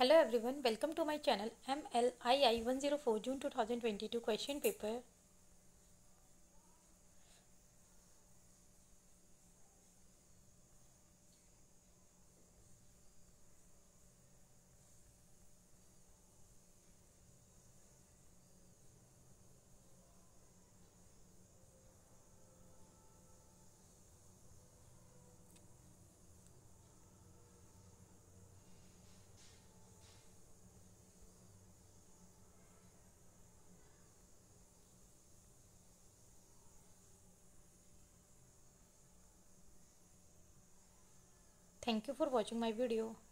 Hello everyone, welcome to my channel MLII 104 June 2022 question paper. Thank you for watching my video.